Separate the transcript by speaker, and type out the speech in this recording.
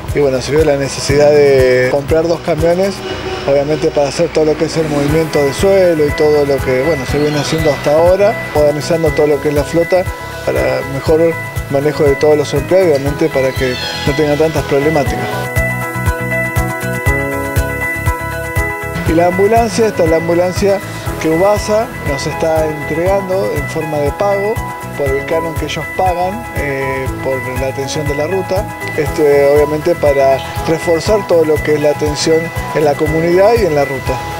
Speaker 1: y bueno, se vio la necesidad de comprar 2 camiones, obviamente para hacer todo lo que es el movimiento de suelo y todo lo que bueno, se viene haciendo hasta ahora, modernizando todo lo que es la flota para mejor manejo de todos los empleados y obviamente para que no tengan tantas problemáticas. Y la ambulancia, esta es la ambulancia que UBASA nos está entregando en forma de pago por el canon que ellos pagan por la atención de la ruta, obviamente para reforzar todo lo que es la atención en la comunidad y en la ruta.